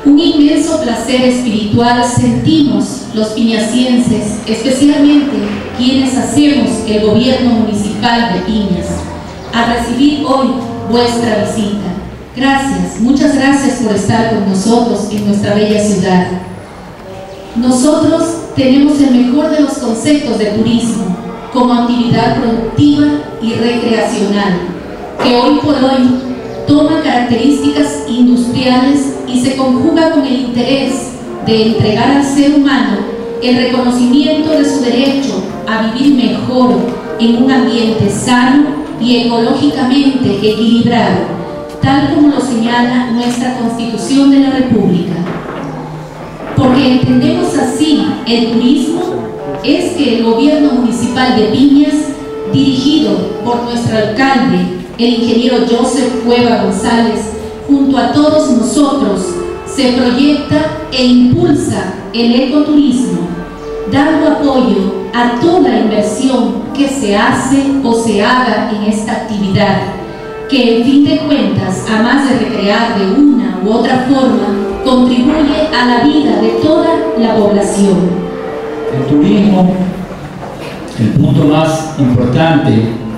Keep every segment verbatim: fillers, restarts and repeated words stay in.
Un inmenso placer espiritual sentimos los piñacienses, especialmente quienes hacemos el gobierno municipal de Piñas, a recibir hoy vuestra visita. Gracias, muchas gracias por estar con nosotros en nuestra bella ciudad. Nosotros tenemos el mejor de los conceptos de turismo como actividad productiva y recreacional, que hoy por hoy toma características industriales y se conjuga con el interés de entregar al ser humano el reconocimiento de su derecho a vivir mejor en un ambiente sano y ecológicamente equilibrado, tal como lo señala nuestra Constitución de la República. Porque entendemos así el turismo es que el gobierno municipal de Piñas, dirigido por nuestro alcalde, el ingeniero Joseph Cueva González, junto a todos nosotros, se proyecta e impulsa el ecoturismo, dando apoyo a toda inversión que se hace o se haga en esta actividad, que en fin de cuentas, a más de recrear de una u otra forma, contribuye a la vida de toda la población. El turismo, el punto más importante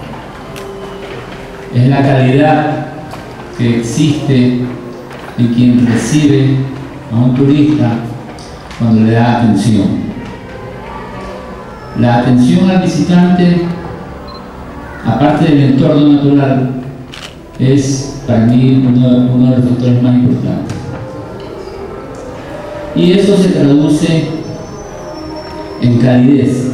es la calidad que existe en quien recibe a un turista cuando le da atención. La atención al visitante, aparte del entorno natural, es para mí uno, uno de los factores más importantes. Y eso se traduce en calidez.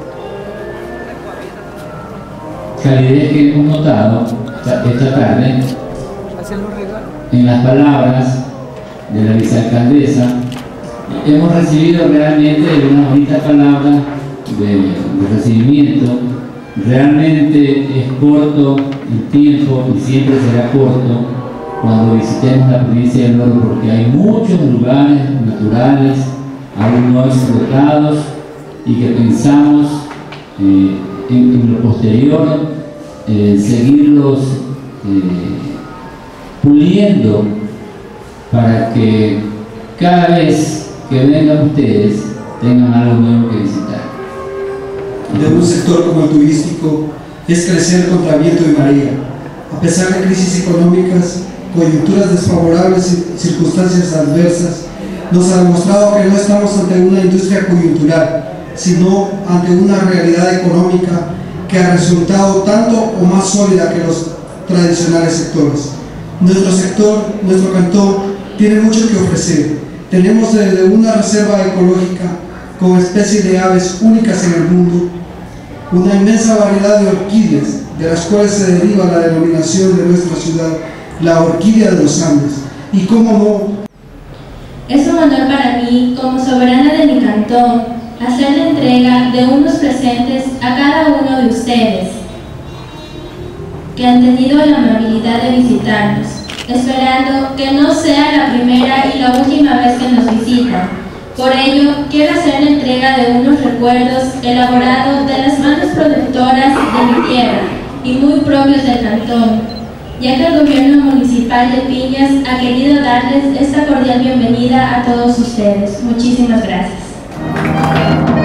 Calidez que hemos notado esta tarde en las palabras de la vicealcaldesa. Hemos recibido realmente una bonita palabra de, de recibimiento. Realmente es corto el tiempo y siempre será corto cuando visitemos la provincia del Oro, porque hay muchos lugares naturales aún no explotados y que pensamos eh, en, en lo posterior eh, seguirlos eh, puliendo para que cada vez que vengan ustedes tengan algo nuevo que visitar. De un sector como el turístico es crecer contra viento y marea. A pesar de crisis económicas, coyunturas desfavorables y circunstancias adversas, nos ha demostrado que no estamos ante una industria coyuntural, sino ante una realidad económica que ha resultado tanto o más sólida que los tradicionales sectores. Nuestro sector, nuestro cantón, tiene mucho que ofrecer. Tenemos desde una reserva ecológica con especies de aves únicas en el mundo, una inmensa variedad de orquídeas, de las cuales se deriva la denominación de nuestra ciudad, la orquídea de los Andes. Y cómo no, es un honor para mí, como soberana de mi cantón, hacer la entrega de unos presentes a cada uno de ustedes que han tenido la amabilidad de visitarnos, esperando que no sea la primera y la última vez que nos visitan. Por ello, quiero hacer la entrega de unos recuerdos elaborados de las manos productoras de mi tierra y muy propios del cantón, ya que el gobierno municipal de Piñas ha querido darles esta cordial bienvenida a todos ustedes. Muchísimas gracias.